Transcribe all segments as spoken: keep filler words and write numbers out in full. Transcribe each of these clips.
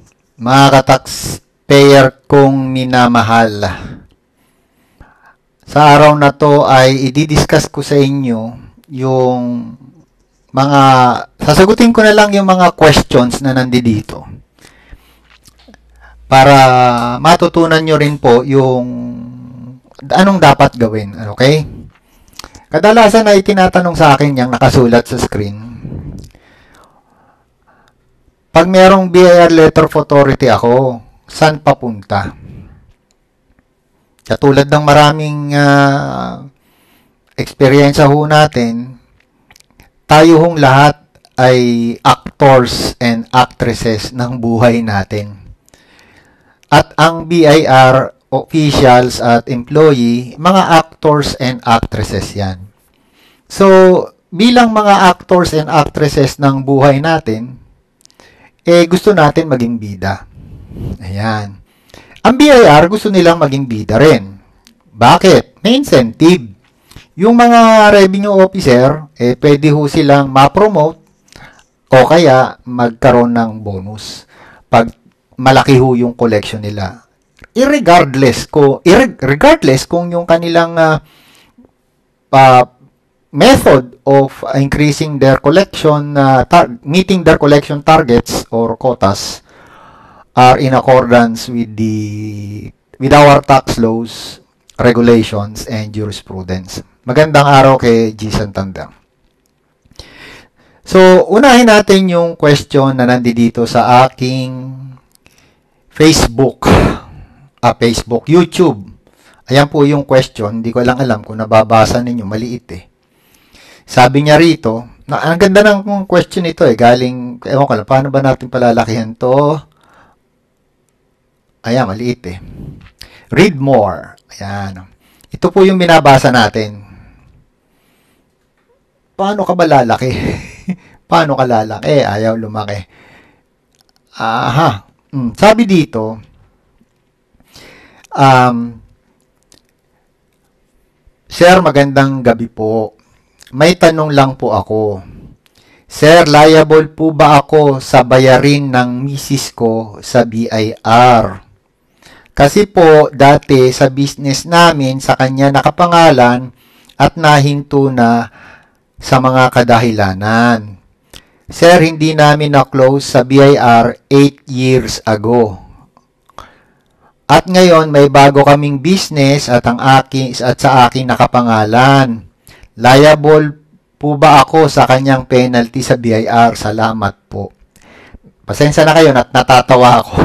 Mga ka-taxpayer kong minamahal, sa araw na to ay i-discuss ko sa inyo yung mga, sasagutin ko na lang yung mga questions na nandito para matutunan nyo rin po yung anong dapat gawin. Okay? Kadalasan ay tinatanong sa akin yung nakasulat sa screen. Pag merong B I R letter of authority ako, saan papunta? Katulad ng maraming uh, eksperyensya ho natin, tayo hong lahat ay actors and actresses ng buhay natin. At ang B I R officials at employee, mga actors and actresses yan. So, bilang mga actors and actresses ng buhay natin, eh gusto natin maging bida. Ayan. Ang B I R gusto nilang maging bida rin. Bakit? May incentive. Yung mga revenue officer, eh pwede ho silang ma-promote o kaya magkaroon ng bonus pag malaki ho yung collection nila. Irregardless ko, irregardless kung yung kanilang uh, uh, method of increasing their collection, uh, meeting their collection targets or quotas are in accordance with the with our tax laws, regulations, and jurisprudence. Magandang araw kay G. Santander. So, unahin natin yung question na nandito sa aking Facebook, ah, Facebook, YouTube. Ayan po yung question. Hindi ko lang alam kung nababasa ninyo. Maliit eh. Sabi niya rito, na, ang ganda ng question ito eh, galing, ewan ko lang, paano ba natin palalakihan to? Ayan, maliit eh. Read more. Ayan. Ito po yung binabasa natin. Paano ka ba lalaki? Paano ka lalaki? Ayaw lumaki. Aha. Hmm. Sabi dito, um, Sir, magandang gabi po. May tanong lang po ako. Sir, liable po ba ako sa bayarin ng misis ko sa B I R? Kasi po, dati sa business namin, sa kanya nakapangalan at nahinto na sa mga kadahilanan. Sir, hindi namin na-close sa B I R eight years ago. At ngayon, may bago kaming business at, ang aking, at sa akin nakapangalan. Liable po ba ako sa kanyang penalty sa B I R? Salamat po. Pasensya na kayo, nat natatawa ako.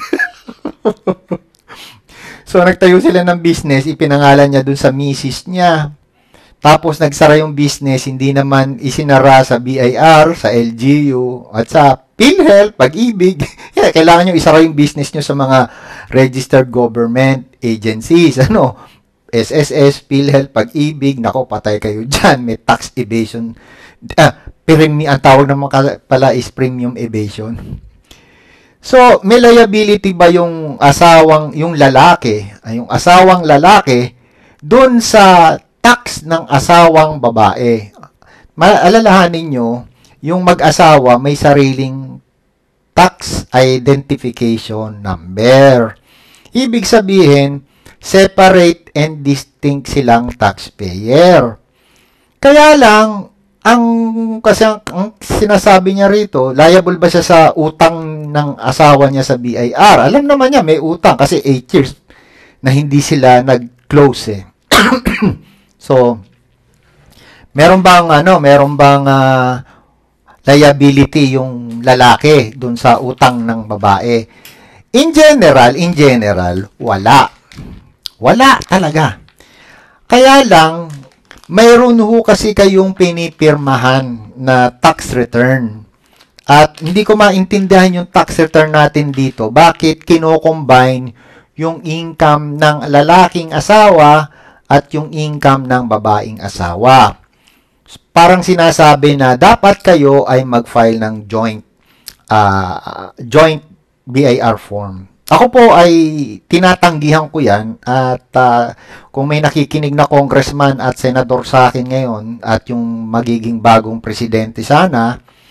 So, nagtayo sila ng business, ipinangalan niya dun sa misis niya. Tapos, nagsara yung business, hindi naman isinara sa B I R, sa L G U, at sa PhilHealth, Pag-ibig. Yeah, kailangan nyo isara yung business nyo sa mga registered government agencies. Ano? S S S, PhilHealth, Pag-ibig, nako, patay kayo dyan. May tax evasion. Ah, premium, ang tawag naman pala is premium evasion. So, may liability ba yung asawang, yung lalaki, yung asawang lalaki, dun sa tax ng asawang babae? Maalalahanin nyo, yung mag-asawa may sariling tax identification number. Ibig sabihin, separate and distinct silang taxpayer. Kaya lang, ang kasi ang, ang sinasabi niya rito, liable ba siya sa utang ng asawa niya sa B I R? Alam naman niya may utang kasi eight years na hindi sila nag-close eh. So, meron bang ano, meron bang uh, liability yung lalaki dun sa utang ng babae? In general, in general, wala. Wala talaga. Kaya lang, mayroon ho kasi kayong pinipirmahan na tax return. At hindi ko maintindihan yung tax return natin dito. Bakit kino-combine yung income ng lalaking asawa at yung income ng babaeng asawa? Parang sinasabi na dapat kayo ay mag-file ng joint uh, joint B I R form. Ako po ay tinatanggihan ko yan at uh, kung may nakikinig na congressman at senador sa akin ngayon at yung magiging bagong presidente sana,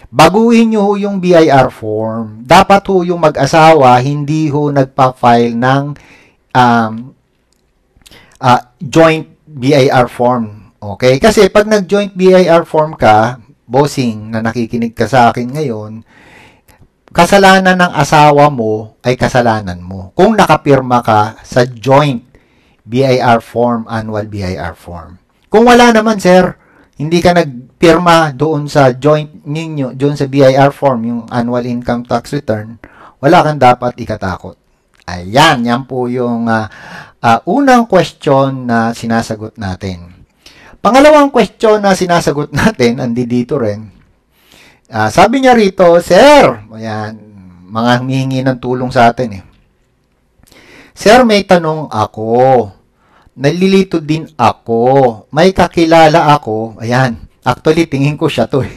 baguhin nyo ho yung B I R form. Dapat ho yung mag-asawa, hindi ho nagpa-file ng um, uh, joint B I R form. Okay? Kasi pag nag-joint B I R form ka, bossing, na nakikinig ka sa akin ngayon, kasalanan ng asawa mo ay kasalanan mo. Kung nakapirma ka sa joint B I R form, annual B I R form. Kung wala naman, sir, hindi ka nagpirma doon sa joint ninyo, doon sa B I R form, yung annual income tax return, wala kang dapat ikatakot. Ayan, yan po yung uh, uh, unang question na sinasagot natin. Pangalawang question na sinasagot natin, andi dito rin. Uh, sabi niya rito, sir, ayan, mga humihingi ng tulong sa atin eh. Sir, may tanong ako. Nalilito din ako. May kakilala ako. Ayan, actually, tingin ko siya to.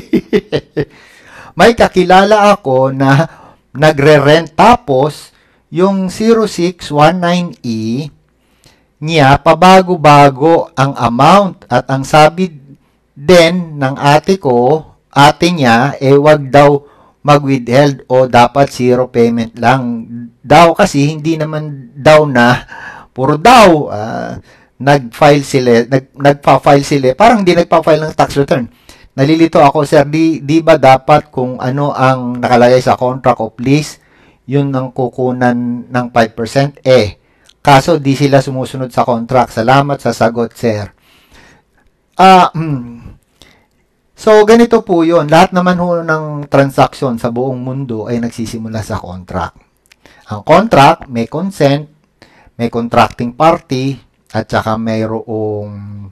May kakilala ako na nagre-rent tapos yung zero six one nine E niya, pabago-bago ang amount at ang sabi din ng ate ko, ate niya, eh wag daw mag-withheld o dapat zero payment lang daw kasi hindi naman daw na puro daw uh, nag-file sila, nag, nagpa-file sila, parang hindi nagpa-file ng tax return. Nalilito ako, sir, di, di ba dapat kung ano ang nakalagay sa contract of lease, yun ang kukunan ng five percent? Eh, kaso di sila sumusunod sa contract. Salamat sa sagot, sir. Ah, uh, mm, so, ganito po yun. Lahat naman ho ng transaction sa buong mundo ay nagsisimula sa contract. Ang contract, may consent, may contracting party, at saka mayroong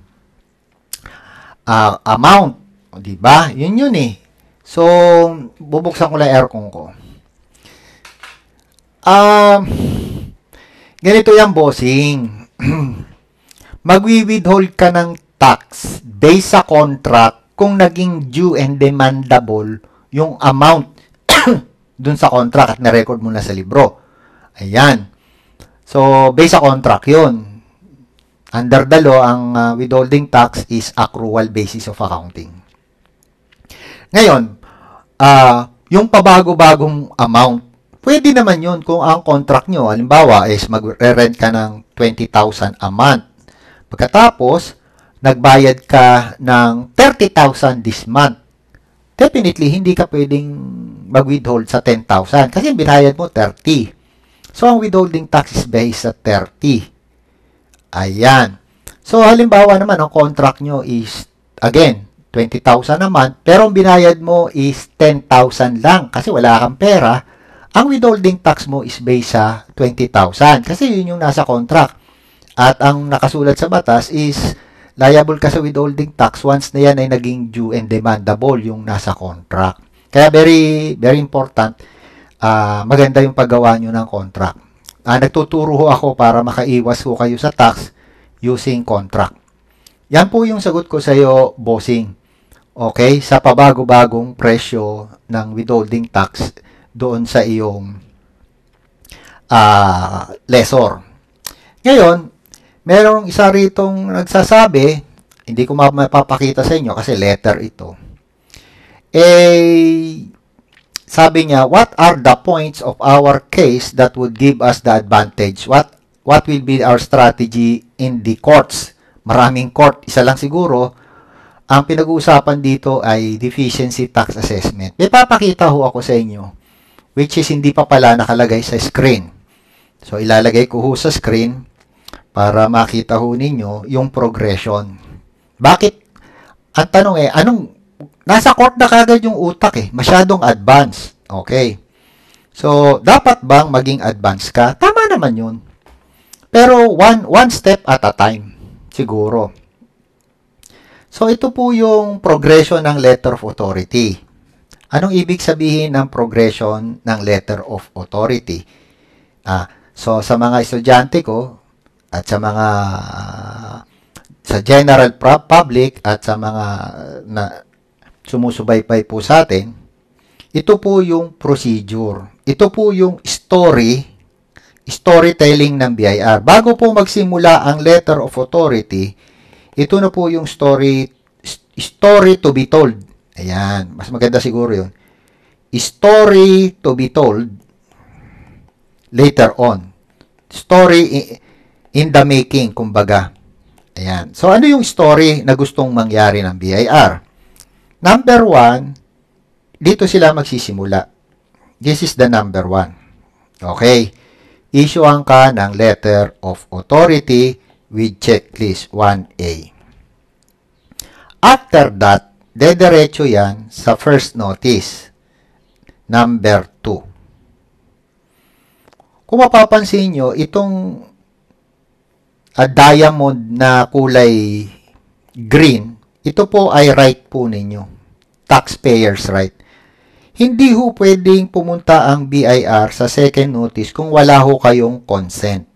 uh, amount. O, diba? Yun yun eh. So, bubuksan ko lang aircon ko. Ah, uh, ganito yung bossing. Magwi-withhold ka ng tax based sa contract kung naging due and demandable yung amount dun sa contract at na-record mo na sa libro. Ayan. So, based sa contract yun. Under the law, ang uh, withholding tax is accrual basis of accounting. Ngayon, uh, yung pabago-bagong amount, pwede naman yun kung ang contract nyo, halimbawa, is mag-rent ka ng twenty thousand a month. Pagkatapos, nagbayad ka ng thirty thousand this month. Definitely, hindi ka pwedeng mag-withhold sa ten thousand kasi binayad mo thirty. So, ang withholding tax is based sa thirty. Ayan. So, halimbawa naman, ang contract nyo is, again, twenty thousand a month, pero ang binayad mo is ten thousand lang kasi wala kang pera. Ang withholding tax mo is based sa twenty thousand kasi yun yung nasa contract. At ang nakasulat sa batas is liable ka sa withholding tax once na yan ay naging due and demandable yung nasa contract. Kaya very very important, uh, maganda yung paggawa nyo ng contract. Uh, nagtuturo ho ako para makaiwas ho kayo sa tax using contract. Yan po yung sagot ko sa iyo, bossing. Okay? Sa pabago-bagong presyo ng withholding tax doon sa iyong uh, lessor. Ngayon, merong isa ritong nagsasabi, hindi ko mapapakita sa inyo kasi letter ito. Eh, sabi niya, what are the points of our case that would give us the advantage? What what will be our strategy in the courts? Maraming court, isa lang siguro. Ang pinag-uusapan dito ay deficiency tax assessment. May papakita ho ako sa inyo, which is hindi pa pala nakalagay sa screen. So, ilalagay ko ho sa screen para makita ho ninyo yung progression. Bakit? Ang tanong eh, anong, nasa court na kagad yung utak eh, masyadong advanced. Okay. So, dapat bang maging advanced ka? Tama naman yun. Pero, one, one step at a time, siguro. So, ito po yung progression ng letter of authority. Anong ibig sabihin ng progression ng letter of authority? Ah, so, sa mga estudyante ko, at sa mga uh, sa general public at sa mga na sumusubaybay po sa atin, ito po yung procedure. Ito po yung story, storytelling ng B I R. Bago po magsimula ang letter of authority, ito na po yung story story to be told. Ayan. Mas maganda siguro yun. Story to be told later on. Story in the making, kumbaga. Ayan. So, ano yung story na gustong mangyari ng B I R? Number one, dito sila magsisimula. This is the number one. Okay. Issuean ka ng letter of authority with checklist one A. After that, dediretso yan sa first notice. Number two. Kung mapapansin nyo, itong uh, diamond na kulay green, ito po ay right po ninyo. Taxpayer's right. Hindi ho pwedeng pumunta ang B I R sa second notice kung wala ho kayong consent.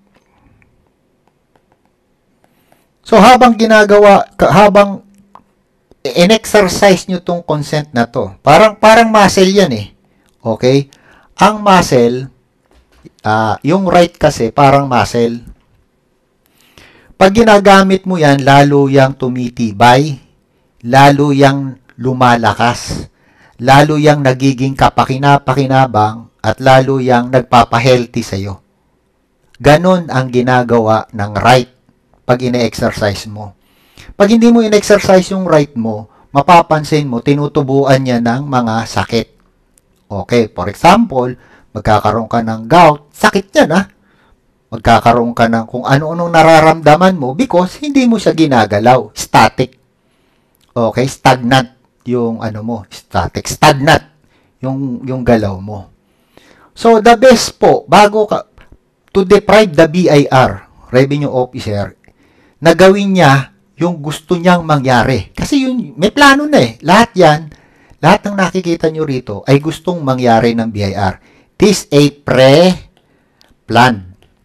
So, habang ginagawa, habang in-exercise nyo tong consent na to, parang, parang muscle yan eh. Okay? Ang muscle, uh, yung right kasi, parang muscle. Pag ginagamit mo yan, lalo yang tumitibay, lalo yang lumalakas, lalo yang nagiging kapakina-pakinabang, at lalo yang nagpapahealthy sa'yo. Ganon ang ginagawa ng right pag ine-exercise mo. Pag hindi mo in-exercise yung right mo, mapapansin mo, tinutubuan niya ng mga sakit. Okay, for example, magkakaroon ka ng gout, sakit yan ah. Magkakaroon ka ng kung ano-anong nararamdaman mo because hindi mo siya ginagalaw. Static. Okay, stagnant yung ano mo, static, stagnant yung, yung galaw mo. So, the best po, bago ka, to deprive the B I R, Revenue Officer, na gawin niya yung gusto niyang mangyari. Kasi yun, may plano na eh. Lahat yan, lahat ng nakikita nyo rito ay gustong mangyari ng B I R. This a pre-planned.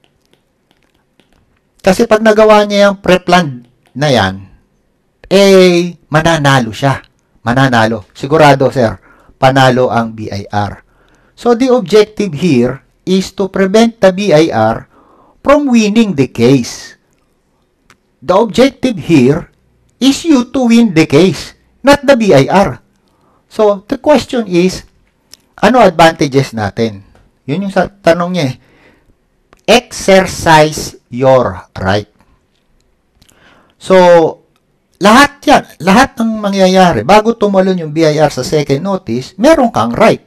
Kasi pag nagawa niya yung pre-planned na yan, eh, mananalo siya. Mananalo. Sigurado, sir, panalo ang B I R. So, the objective here is to prevent the B I R from winning the case. The objective here is you to win the case, not the B I R. So, the question is, ano advantages natin? Yun yung sa tanong niya eh. Exercise your right. So, lahat yan, lahat ng mangyayari, bago tumalon yung B I R sa second notice, meron kang right.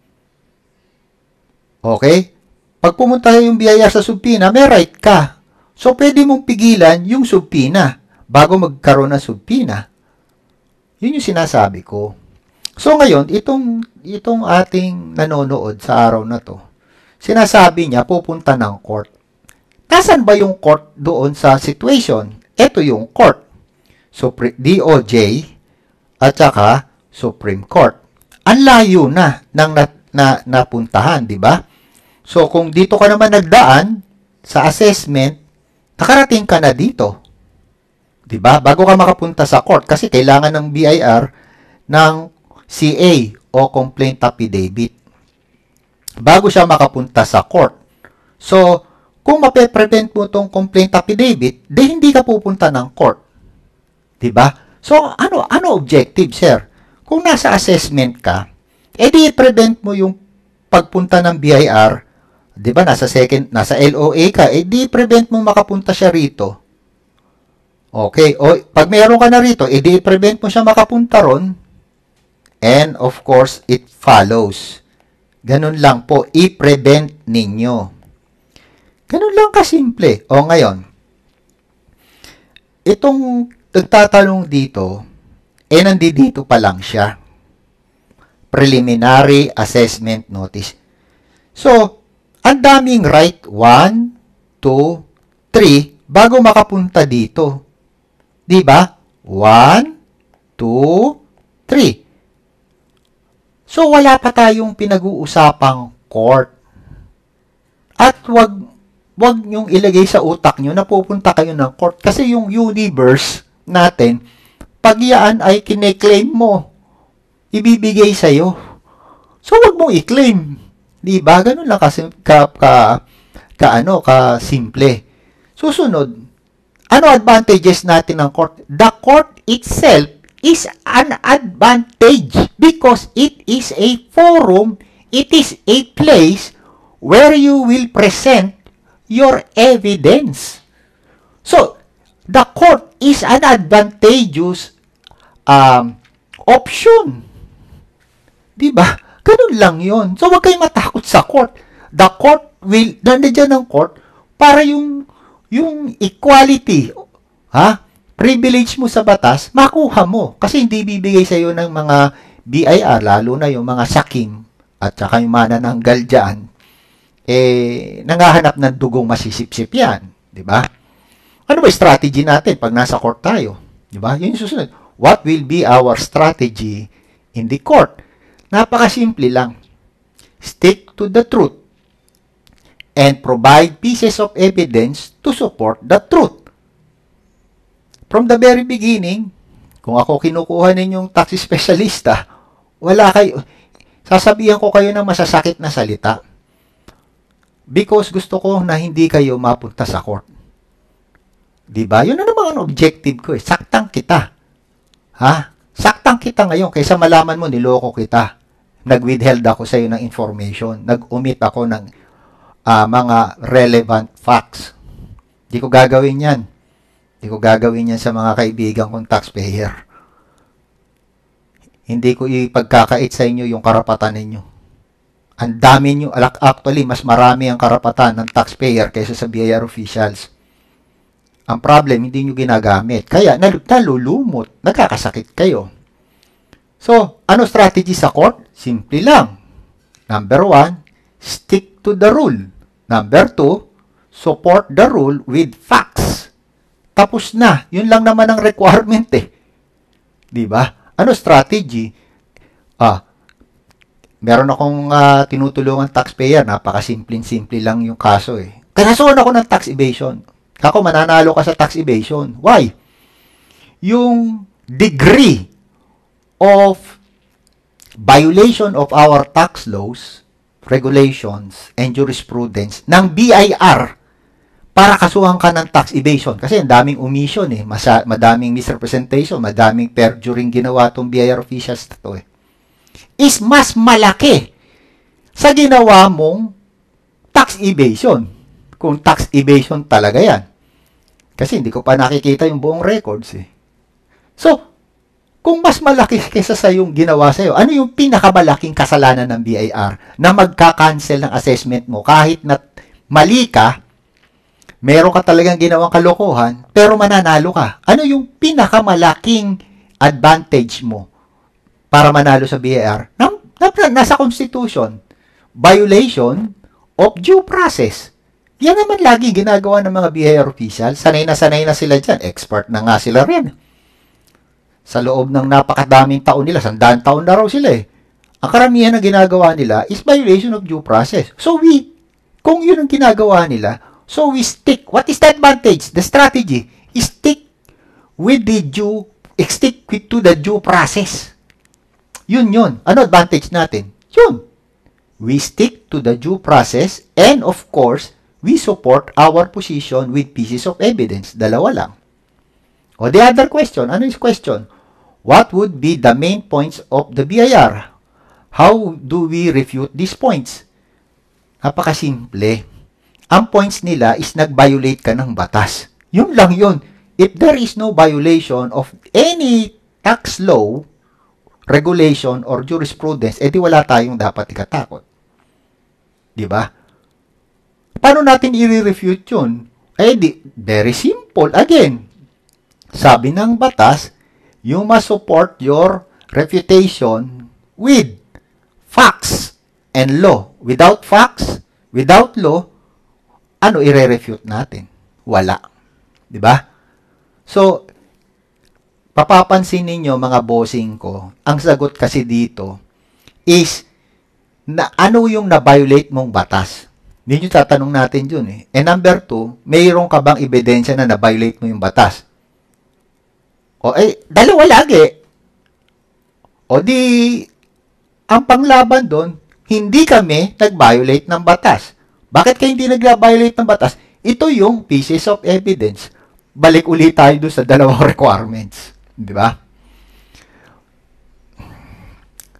Okay? Pag pumunta yung B I R sa subpoena, may right ka. So, pwede mong pigilan yung subpoena bago magkaroon ng subpoena. Yun yung sinasabi ko. So, ngayon, itong, itong ating nanonood sa araw na to, sinasabi niya, pupunta ng court. Nasaan ba yung court doon sa situation? Ito yung court. Supre- D O J at saka Supreme Court. Ang layo na ng na, na, napuntahan, di ba? So, kung dito ka naman nagdaan sa assessment, nakarating ka na dito. Di ba? Bago ka makapunta sa court kasi kailangan ng B I R ng C A o Complaint Affidavit bago siya makapunta sa court. So, kung mape-prevent mo itong Complaint Affidavit, di hindi ka pupunta ng court. Di ba? So, ano ano objective, sir? Kung nasa assessment ka, edi prevent mo yung pagpunta ng B I R. Di ba? Nasa second, nasa L O A ka, edi prevent mo makapunta siya rito. Okay. O, pag meron ka na rito, edi prevent mo siya makapunta ron. And, of course, it follows. Ganun lang po. I-prevent ninyo. Ganun lang kasimple. O, ngayon, itong nagtatanong dito, eh, nandito pa lang siya. Preliminary Assessment Notice. So, ang daming right, one, two, three, bago makapunta dito. Diba? one, two, three. So, wala pa tayong pinag-uusapang court. At wag, wag nyong ilagay sa utak nyo na pupunta kayo ng court. Kasi yung universe natin, pag yan ay kine-claim mo, ibibigay sa'yo. So, wag mong i-claim. Diba? Ganun lang kasi ka, ka, ka, ano, ka simple. Susunod, ano advantages natin ng court? The court itself is an advantage because it is a forum, it is a place where you will present your evidence. So, the court is an advantageous um, option. Diba? Ganun lang yon. So, wag kayong matakot sa court. The court will, nandiyan ang court para yung, yung equality, ha? Privilege mo sa batas, makuha mo. Kasi hindi bibigay sa iyo ng mga B I R, lalo na yung mga sakim at saka yung manananggal dyan, eh, nangahanap ng dugong masisipsip yan. Diba? Ano ba strategy natin pag nasa court tayo? Diba? Yun yung susunod. What will be our strategy in the court? Napakasimple lang. Stick to the truth and provide pieces of evidence to support the truth. From the very beginning, kung ako kinukuha ninyong tax specialista, wala kayo, sasabihan ko kayo ng masasakit na salita. Because gusto ko na hindi kayo mapunta sa court. Diba? Yun na naman ang objective ko eh. Saktang kita. Ha? Saktang kita ngayon kaysa malaman mo niloko kita. Nag-withheld ako sa iyo ng information. Nag-omit ako ng uh, mga relevant facts. Di ko gagawin yan. Di ko gagawin yan sa mga kaibigan kong taxpayer. Hindi ko ipagkakait sa inyo yung karapatan ninyo. Ang dami nyo, actually, mas marami ang karapatan ng taxpayer kaysa sa B I R officials. Ang problem, hindi nyo ginagamit. Kaya, nalulumot, nagkakasakit kayo. So, ano strategy sa court? Simple lang. Number one, stick to the rule. Number two, support the rule with facts. Tapos na. Yun lang naman ang requirement eh. Diba? Ano strategy? Ah, meron akong uh, tinutulungan taxpayer. Napakasimpleng-simple lang yung kaso eh. Kanasuhan ako ng tax evasion. Ako, mananalo ka sa tax evasion. Why? Yung degree of violation of our tax laws, regulations, and jurisprudence ng B I R para kasuhan ka ng tax evasion. Kasi ang daming omission eh. Masa, madaming misrepresentation, madaming perjuring ginawa itong B I R officials na to eh. Is mas malaki sa ginawa mong tax evasion. Kung tax evasion talaga yan. Kasi hindi ko pa nakikita yung buong records eh. So, kung mas malaki kaysa sa yung ginawa sa'yo, ano yung pinakamalaking kasalanan ng B I R na magka-cancel ng assessment mo kahit na mali ka, meron ka talagang ginawang kalokohan, pero mananalo ka? Ano yung pinakamalaking advantage mo para manalo sa B I R? Na, na, nasa Constitution, violation of due process. Yan naman lagi ginagawa ng mga B I R officials. Sanay na sanay na sila dyan. Expert na nga sila rin. Sa loob ng napakadaming taon nila, sandaan taon na raw sila eh. Ang karamihan na ginagawa nila is violation of due process. So we, kung yun ang ginagawa nila, so we stick. What is the advantage? The strategy is stick with the due, stick with to the due process. Yun yun. Ano advantage natin? Yun. We stick to the due process and of course, we support our position with pieces of evidence. Dalawa lang. O the other question, ano is question? What would be the main points of the B I R? How do we refute these points? Napakasimple. Ang points nila is nag-violate ka ng batas. Yun lang yun. If there is no violation of any tax law, regulation, or jurisprudence, edi wala tayong dapat ikatakot. Diba? Paano natin i-refute yun? Eh, di, very simple. Again, sabi ng batas, you must support your refutation with facts and law. Without facts, without law, ano i-refute natin? Wala. Diba? So, papapansin ninyo mga bossing ko, ang sagot kasi dito is, na ano yung na-violate mong batas? Hindi nyo tatanong natin yun eh. And number two, mayroon ka bang ebidensya na na-violate mo yung batas? O eh, dalawa lagi. O di, ang panglaban doon, hindi kami nag-violate ng batas. Bakit kayo hindi nag-violate ng batas? Ito yung pieces of evidence. Balik ulit tayo doon sa dalawang requirements. Di ba?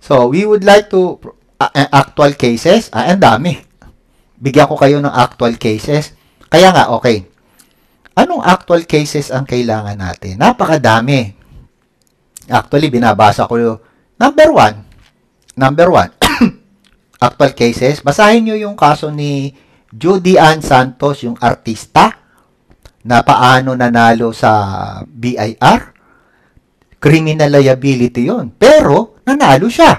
So, we would like to, uh, actual cases, ah, ang dami. Bigyan ko kayo ng actual cases. Kaya nga, okay. Anong actual cases ang kailangan natin? Napakadami. Actually, binabasa ko number one. Number one. Actual cases. Basahin nyo yung kaso ni Judy Ann Santos, yung artista, na paano nanalo sa B I R. Criminal liability yon. Pero, nanalo siya.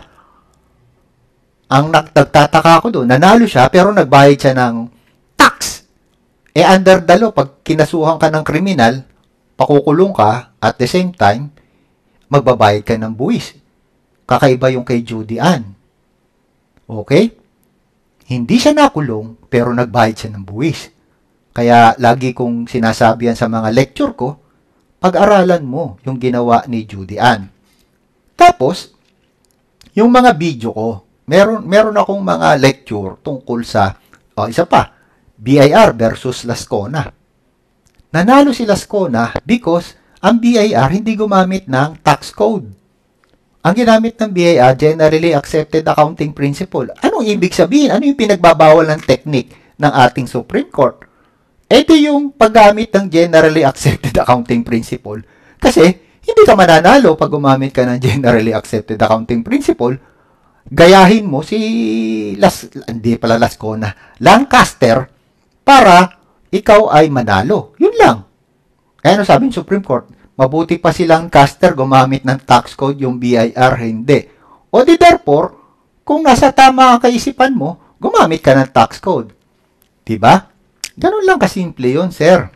Ang nagtataka ko doon, nanalo siya, pero nagbayad siya ng tax. Eh, under the law, pag kinasuhan ka ng kriminal, pakukulong ka, at the same time, magbabayad ka ng buwis. Kakaiba yung kay Judy Ann. Okay? Hindi siya nakulong, pero nagbayad siya ng buwis. Kaya, lagi kong sinasabi yan sa mga lecture ko, pag-aralan mo yung ginawa ni Judy Ann. Tapos, yung mga video ko, meron, meron akong mga lecture tungkol sa, oh, isa pa, B I R versus Lascona. Nanalo si Lascona because ang B I R hindi gumamit ng tax code. Ang ginamit ng B I R, Generally Accepted Accounting Principle. Anong ibig sabihin? Ano yung pinagbabawal ng technique ng ating Supreme Court? Ito yung paggamit ng Generally Accepted Accounting Principle. Kasi, hindi ka mananalo pag gumamit ka ng Generally Accepted Accounting Principle. Gayahin mo si Las, hindi pala Lascona, Lancaster, para ikaw ay manalo. Yun lang. Kaya ano sabi ng Supreme Court? Mabuti pa si Lancaster gumamit ng tax code, yung B I R hindi. O di therefore, kung nasa tama ang kaisipan mo, gumamit ka ng tax code. Diba? Ganun lang kasimple yun, sir.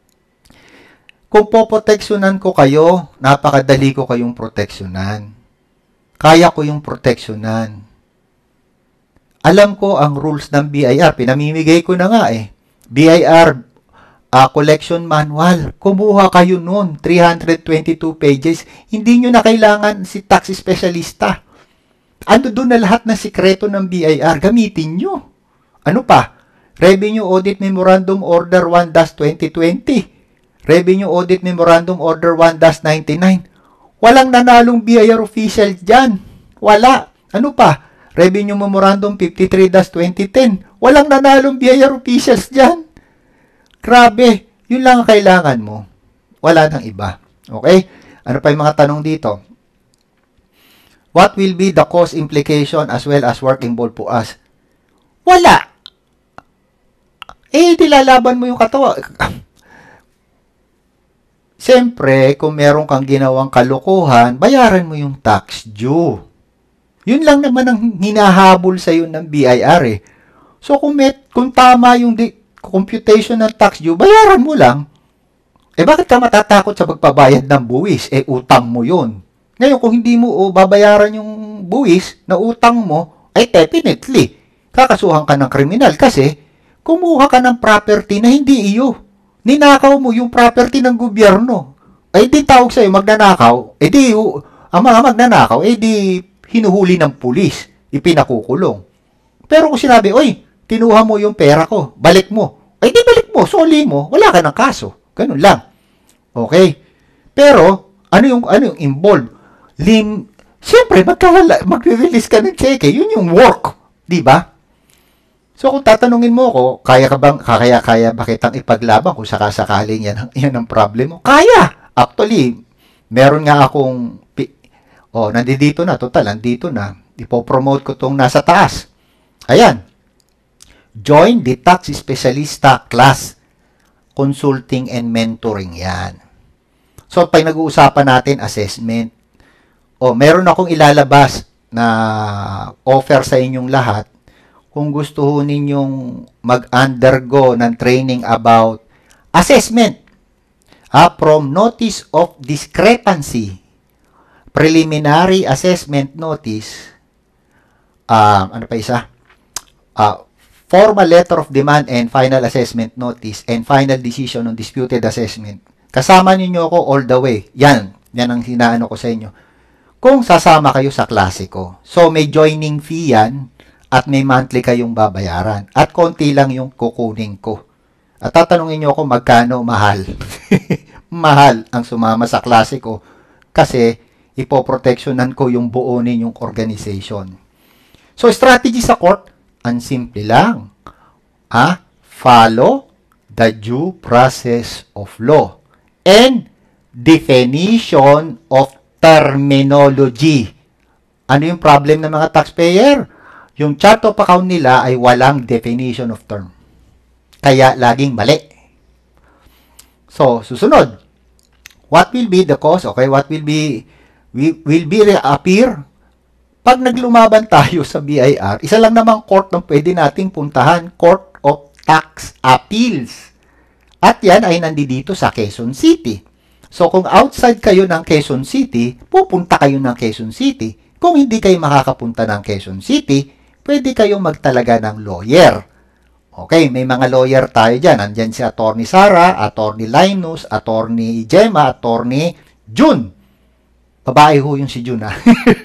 Kung poproteksyonan ko kayo, napakadali ko kayong proteksyonan. Kaya ko yung proteksyonan. Alam ko ang rules ng B I R. Pinamimigay ko na nga eh. B I R uh, Collection Manual. Kumuha kayo nun. three hundred twenty-two pages. Hindi nyo na kailangan si tax specialista. Ano doon na lahat ng sikreto ng B I R? Gamitin nyo. Ano pa? Revenue Audit Memorandum Order one dash twenty twenty. Revenue Audit Memorandum Order one dash ninety-nine. Walang nanalong B I R official dyan. Wala. Ano pa? Revenue Memorandum fifty-three dash twenty ten. Walang nanalong B I R officials dyan. Grabe. Yun lang ang kailangan mo. Wala nang iba. Okay? Ano pa yung mga tanong dito? What will be the cost implication as well as work involved po us? Wala. Eh, dilalaban mo yung katawa. Siyempre, kung meron kang ginawang kalokohan, bayaran mo yung tax due. Yun lang naman ang hinahabol sa iyo ng B I R eh. So, kung, met, kung tama yung computation ng tax due, bayaran mo lang. Eh, bakit ka matatakot sa pagpabayad ng buwis? Eh, utang mo yun. Ngayon, kung hindi mo o babayaran yung buwis na utang mo, ay definitely, kakasuhan ka ng kriminal kasi kumuha ka ng property na hindi iyo. Ninakaw mo yung property ng gobyerno. Ay di tawag sa'yo magnanakaw. Eh di, uh, ang mga magnanakaw, eh di hinuhuli ng pulis. Ipinakukulong. Pero kung sinabi, oy, kinuha mo yung pera ko, balik mo. Ay di balik mo, soli mo, wala ka ng kaso. Ganun lang. Okay? Pero, ano yung, ano yung involved? Lim, siyempre, mag-release ka ng cheque. Yun yung work. Di ba? So, kung tatanungin mo ko, kaya ka bang, kaya, kaya ba kitang ipaglaban kung sakasakaling yan, yan ang problem mo? Kaya! Actually, meron nga akong, oh, nandito na, total, nandito na. Ipopromote ko tong nasa taas. Ayan. Join the Tax Specialista Class. Consulting and Mentoring yan. So, pag nag-uusapan natin, assessment. Oh, meron akong ilalabas na offer sa inyong lahat. Kung gusto ho ninyong mag-undergo ng training about assessment, ah, from Notice of Discrepancy, Preliminary Assessment Notice, uh, ano pa isa? Uh, formal Letter of Demand and Final Assessment Notice, and Final Decision on Disputed Assessment. Kasama ninyo ako all the way. Yan. Yan ang hinaano ko sa inyo. Kung sasama kayo sa klase ko. So, may joining fee yan. At may monthly kayong babayaran. At konti lang yung kukunin ko. At tatanungin nyo ako magkano mahal. Mahal ang sumama sa klase ko. Kasi ipoproteksyonan ko yung buo ninyong organization. So, strategy sa court, ang simple lang. Ah, follow the due process of law and definition of terminology. Ano yung problem ng mga taxpayer? Yung chart of account nila ay walang definition of term. Kaya laging mali. So, susunod. What will be the cause? Okay, what will be will be reappear? Pag naglumaban tayo sa B I R, isa lang namang court na pwede nating puntahan, Court of Tax Appeals. At yan ay nandito sa Quezon City. So, kung outside kayo ng Quezon City, pupunta kayo ng Quezon City. Kung hindi kayo makakapunta ng Quezon City, pwede kayong magtalaga ng lawyer. Okay, may mga lawyer tayo dyan. Andyan si Attorney Sara, Attorney Linus, Attorney Gemma, Attorney June. Babae ho yung si June, ha?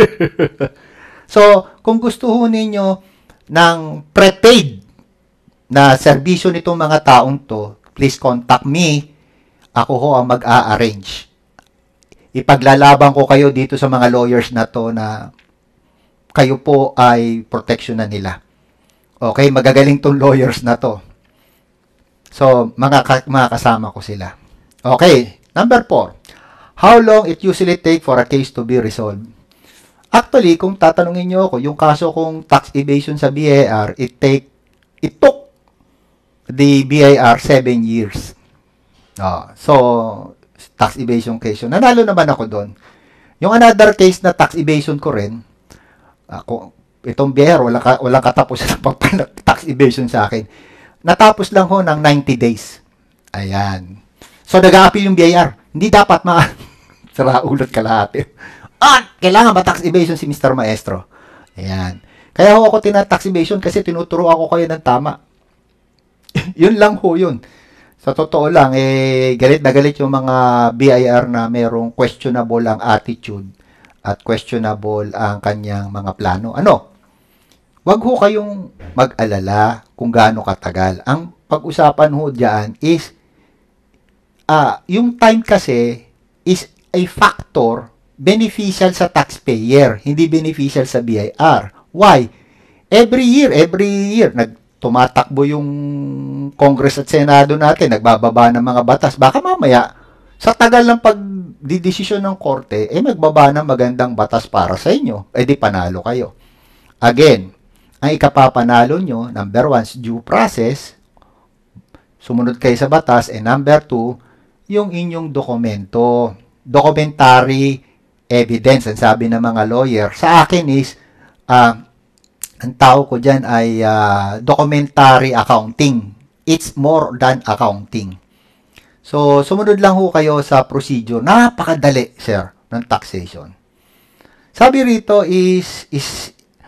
So, kung gusto ho ninyo ng prepaid na serbisyo nitong mga taong to, please contact me. Ako ho ang mag-a-arrange. Ipaglalaban ko kayo dito sa mga lawyers na to na kayo po ay protection na nila. Okay, magagaling tong lawyers na to. So, mga, ka mga kasama ko sila. Okay, number four. How long it usually take for a case to be resolved? Actually, kung tatanungin nyo ako, yung kaso kong tax evasion sa B I R, it take, it took the B I R seven years. Oh, so, tax evasion case yun. Nanalo naman ako doon. Yung another case na tax evasion ko rin, ako, itong B I R, walang, ka, walang katapusan ng tax evasion sa akin. Natapos lang ho ng ninety days. Ayan. So, nag-a-appeal yung B I R. Hindi dapat ma... Sara ulot kalahati. Ah, kailangan ba tax evasion si Mister Maestro? Ayan. Kaya ho ako tina-tax evasion kasi tinuturo ako kayo ng tama. Yun lang ho yun. Sa totoo lang, eh, galit na galit yung mga B I R na merong questionable ang attitude at questionable ang kanyang mga plano. Ano? Wag ho kayong mag-alala kung gaano katagal. Ang pag-usapan ho dyan is, ah, yung time kasi is a factor beneficial sa taxpayer, hindi beneficial sa B I R. Why? Every year, every year, nag tumatakbo yung Congress at Senado natin, nagbababa ng mga batas. Baka mamaya, sa tagal ng pagdidesisyon ng korte, eh magbaba ng magandang batas para sa inyo. Eh di panalo kayo. Again, ang ikapapanalo nyo, number one, due process, sumunod kayo sa batas, and number two, yung inyong dokumento. Documentary evidence, ang sabi ng mga lawyer. Sa akin is, ah, uh, ang tao ko dyan ay uh, documentary accounting. It's more than accounting. So, sumunod lang ho kayo sa procedure. Napakadali, sir, ng taxation. Sabi rito is, is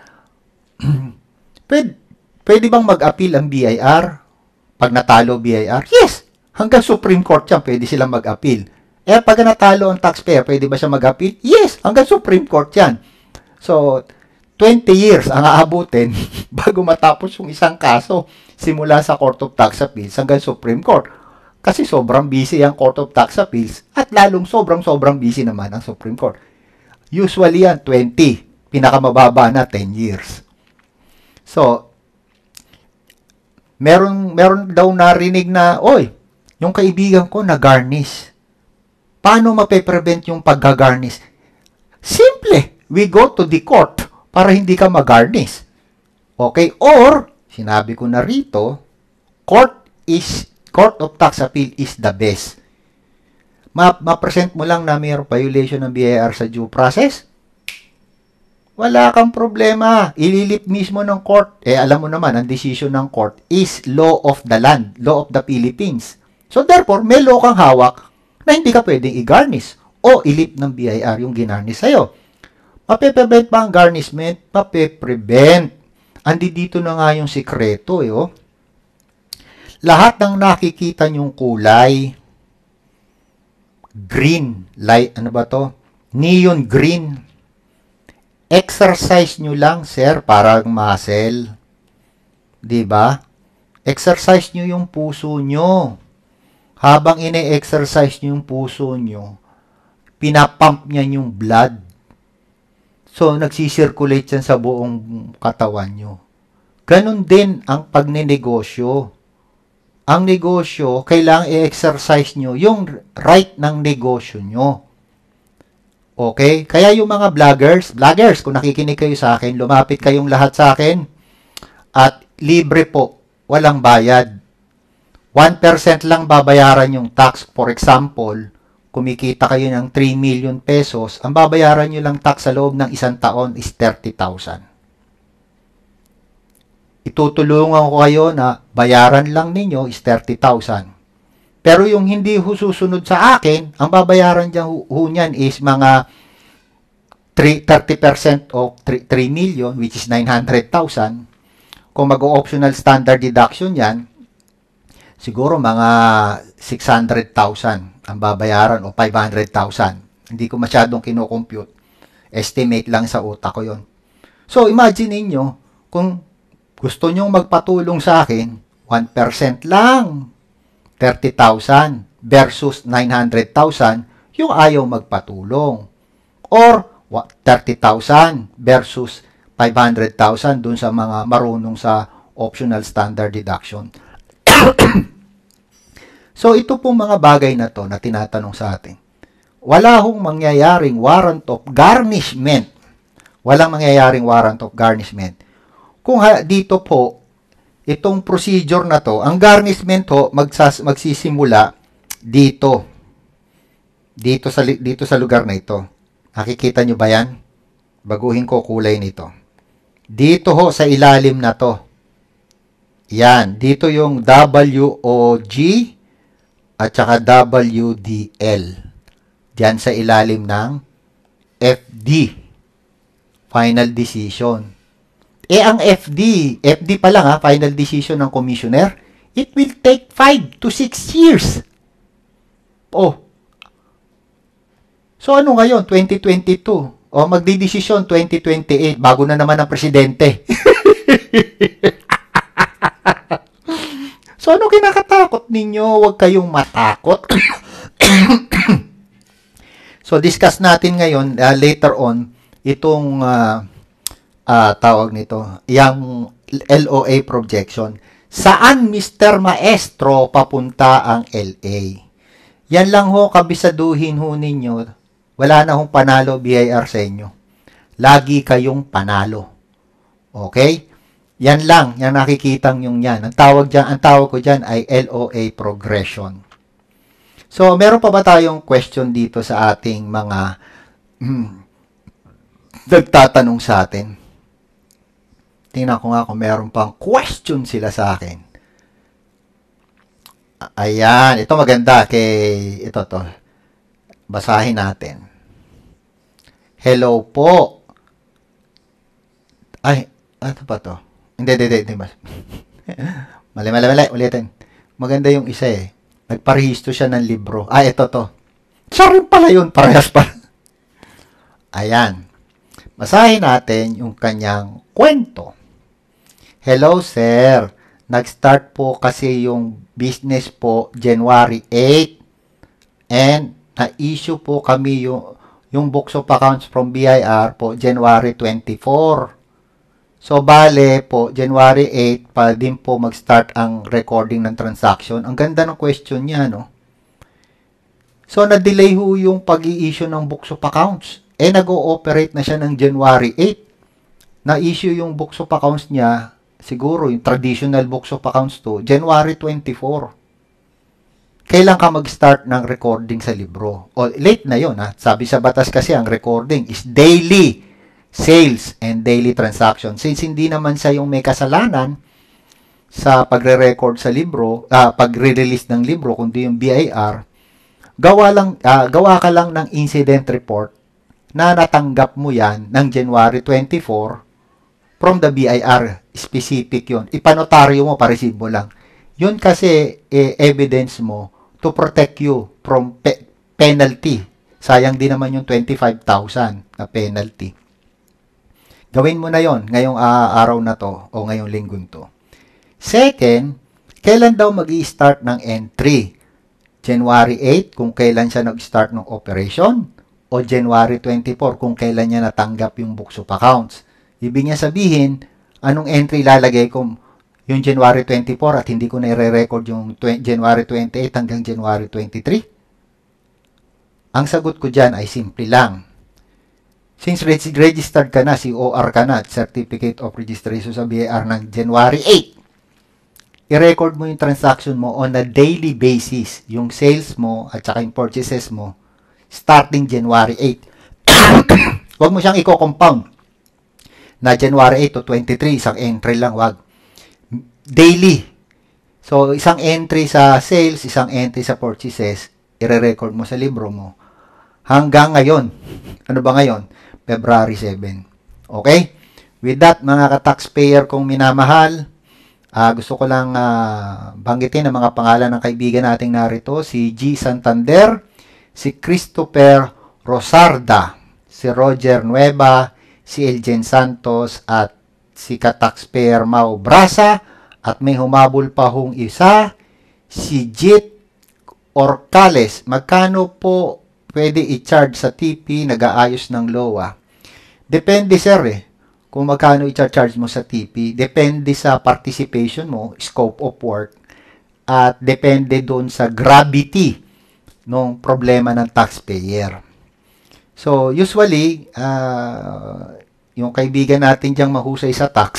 pwede, pwede bang mag-appeal ang B I R? Pag natalo B I R? Yes! Hanggang Supreme Court yan, pwede silang mag-appeal. Eh, pag natalo ang taxpayer, pwede ba siya mag-appeal? Yes! Hanggang Supreme Court yan. So, twenty years ang aabutin bago matapos yung isang kaso simula sa Court of Tax Appeals hanggang Supreme Court. Kasi sobrang busy ang Court of Tax Appeals at lalong sobrang-sobrang busy naman ang Supreme Court. Usually yan, twenty. Pinakamababa na, ten years. So, meron, meron daw narinig na, oy, yung kaibigan ko na-garnish. Paano mape-prevent yung pagka-garnish? Simple. We go to the court para hindi ka mag-garnish. Okay? Or, sinabi ko na rito, court is, Court of Tax Appeal is the best. Ma-present mo lang na mayroong violation ng B I R sa due process, wala kang problema. Ililip mismo ng court. Eh, alam mo naman, ang decision ng court is law of the land, law of the Philippines. So, therefore, may law kang hawak na hindi ka pwedeng i-garnish o ilip ng B I R yung ginarnish sa'yo. Mape-prevent ba ang garnishment? Mape-prevent. Andi dito na nga yung sikreto, eh, oh. Lahat ng nakikita nyong kulay, green, light, ano ba to? Neon green. Exercise nyo lang, sir, parang muscle. Diba? Exercise nyo yung puso nyo. Habang ine-exercise nyo yung puso nyo, pinapump niya yung blood. So, nagsisirculate yan sa buong katawan nyo. Ganon din ang pagninegosyo. Ang negosyo, kailangan i-exercise nyo yung right ng negosyo nyo. Okay? Kaya yung mga vloggers, vloggers, kung nakikinig kayo sa akin, lumapit kayong lahat sa akin at libre po, walang bayad. one percent lang babayaran yung tax. For example, kumikita kayo ng three million pesos, ang babayaran nyo lang tax sa loob ng isang taon is thirty thousand. Itutulungan ko kayo na bayaran lang ninyo is thirty thousand. Pero yung hindi susunod sa akin, ang babayaran dyan ho niyan is mga thirty percent of three million, which is nine hundred thousand. Kung mag-optional standard deduction yan, siguro mga six hundred thousand ang babayaran o five hundred thousand. Hindi ko masyadong kinocompute. Estimate lang sa utak ko yon. So, imagine niyo kung gusto nyong magpatulong sa akin, one percent lang, thirty thousand versus nine hundred thousand, yung ayaw magpatulong. Or thirty thousand versus five hundred thousand dun sa mga marunong sa optional standard deduction. So, ito pong mga bagay na to na tinatanong sa atin. Wala hong mangyayaring warrant of garnishment. Walang mangyayaring warrant of garnishment. Kung ha, dito po, itong procedure na to, ang garnishment ho, magsas, magsisimula dito. Dito sa, dito sa lugar na ito. Nakikita nyo ba yan? Baguhin ko kulay nito. Dito ho, sa ilalim na to. Yan. Dito yung W O G at saka W D L. Diyan sa ilalim ng F D. Final decision. Eh, ang F D, F D pa lang ha, final decision ng commissioner, it will take five to six years. Oh. So, ano ngayon? twenty twenty-two. O, magdidesisyon twenty twenty-eight. Bago na naman ang presidente. So, ano kinakatakot ninyo? Huwag kayong matakot. So, discuss natin ngayon, uh, later on, itong uh, uh, tawag nito, yung L O A projection. Saan, Mister Maestro, papunta ang L A? Yan lang ho, kabisaduhin ho ninyo. Wala na hong panalo B I R sa inyo. Lagi kayong panalo. Okay? Yan lang, yan nakikitang yung yan. Ang tawag dyan, ang tawag ko dyan ay L O A progression. So, meron pa ba tayong question dito sa ating mga hmm, nagtatanong sa atin? Tingnan ko nga kung meron pang question sila sa akin. Ayan, ito maganda kay ito to. Basahin natin. Hello po. Ay, ano ba to? Hindi, hindi, hindi. Mali, mali, mali. Ulitin. Maganda yung isa eh. Nagparehisto siya ng libro. Ah, ito to. Siya rin pala yun. Parehas pa. Ayan. Basahin natin yung kanyang kwento. Hello, sir. Nag-start po kasi yung business po January eighth. And na-issue po kami yung, yung books of accounts from B I R po January twenty-fourth. So, bale po, January eighth pa din po mag-start ang recording ng transaction. Ang ganda ng question niya, no? So, na-delay ho yung pag-i-issue ng books of accounts. Eh, nag-ooperate na siya ng January eighth. Na-issue yung books of accounts niya, siguro, yung traditional books of accounts to, January twenty-fourth. Kailan ka mag-start ng recording sa libro? O, late na yon ha? Sabi sa batas kasi, ang recording is daily sales and daily transaction. Since hindi naman siya yung may kasalanan sa pagre-record sa libro, uh, pagre-release ng libro, kundi yung B I R, gawa, lang, uh, gawa ka lang ng incident report na natanggap mo yan ng January twenty-fourth from the B I R. Specific yun. Ipanotaryo mo, pa-receive mo lang. Yun kasi eh, evidence mo to protect you from pe penalty. Sayang din naman yung twenty-five thousand na penalty. Gawin mo na yon ngayong uh, araw na to o ngayong linggo to. Second, kailan daw mag-i-start ng entry? January eighth kung kailan siya nag-start ng operation o o January twenty-four kung kailan niya natanggap yung books of accounts. Ibig niya sabihin, anong entry lalagay ko yung January twenty-four at hindi ko na i-record yung January twenty-eight hanggang January twenty-three? Ang sagot ko dyan ay simple lang. Since registered ka na, C O R ka na, Certificate of Registration sa B I R ng January eighth, i-record mo yung transaction mo on a daily basis, yung sales mo at saka yung purchases mo, starting January eighth. Huwag mo siyang i-compound na January eighth to twenty-three, isang entry lang, wag. Daily. So, isang entry sa sales, isang entry sa purchases, i-record mo sa libro mo. Hanggang ngayon. Ano ba ngayon? February seventh. Okay? With that, mga ka-taxpayer kong minamahal, uh, gusto ko lang uh, banggitin ang mga pangalan ng kaibigan nating narito. Si G. Santander, si Christopher Rosarda, si Roger Nueva, si Eljen Santos, at si ka-taxpayer Mau Brasa, at may humabol pa hong isa, si Jit Orcales. Magkano po pwede i-charge sa T P nag-aayos ng LoA? Depende, sir, eh. Kung magkano i-charge mo sa T P. Depende sa participation mo, scope of work, at depende doon sa gravity ng problema ng taxpayer. So, usually, uh, yung kaibigan natin diyang mahusay sa tax,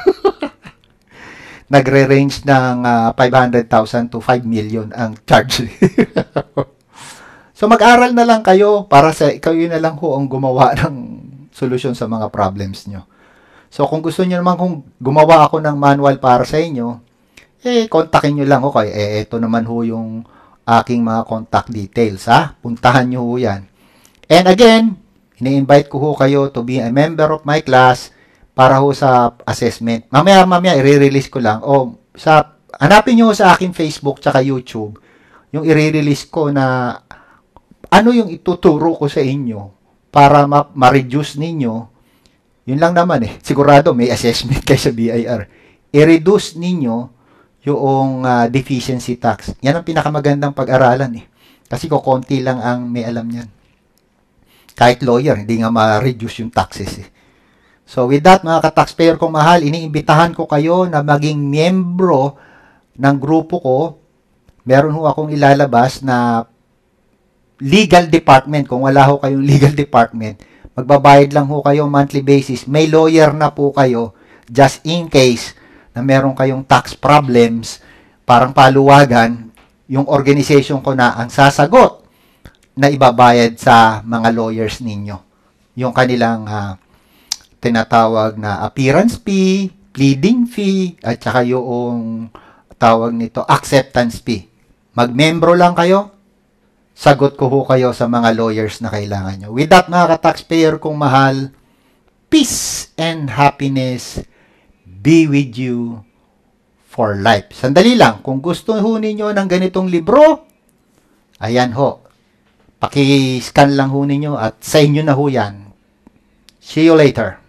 nagre-range ng uh, five hundred thousand to five million ang charge. So, mag-aral na lang kayo para sa kayo na lang ho ang gumawa ng solusyon sa mga problems nyo. So, kung gusto nyo naman kung gumawa ako ng manual para sa inyo, eh, kontakin nyo lang ho kayo. Eh, ito naman ho yung aking mga contact details, ha? Puntahan nyo ho yan. And again, ini-invite ko ho kayo to be a member of my class para ho sa assessment. Mamaya, mamaya, i-release ko lang. O, sa, hanapin nyo sa aking Facebook tsaka YouTube, yung i-release ko na ano yung ituturo ko sa inyo para ma-reduce ninyo. Yun lang naman eh. Sigurado may assessment kayo sa B I R. I-reduce ninyo yung uh, deficiency tax. Yan ang pinakamagandang pag-aralan eh. Kasi kukunti lang ang may alam yan. Kahit lawyer, hindi nga ma-reduce yung taxes eh. So with that, mga ka-taxpayer kong mahal, iniimbitahan ko kayo na maging miyembro ng grupo ko. Meron ho akong ilalabas na legal department. Kung wala ho kayong legal department, magbabayad lang ho kayo monthly basis. May lawyer na po kayo just in case na meron kayong tax problems, parang paluwagan, yung organization ko na ang sasagot na ibabayad sa mga lawyers ninyo. Yung kanilang uh, tinatawag na appearance fee, pleading fee, at saka yung tawag nito acceptance fee. Magmembro lang kayo, sagot ko ho kayo sa mga lawyers na kailangan nyo. With that, mga ka-taxpayer kong mahal, peace and happiness be with you for life. Sandali lang, kung gusto ho ninyo ng ganitong libro, ayan ho, paki-scan lang ho ninyo at sa inyo na ho yan. See you later.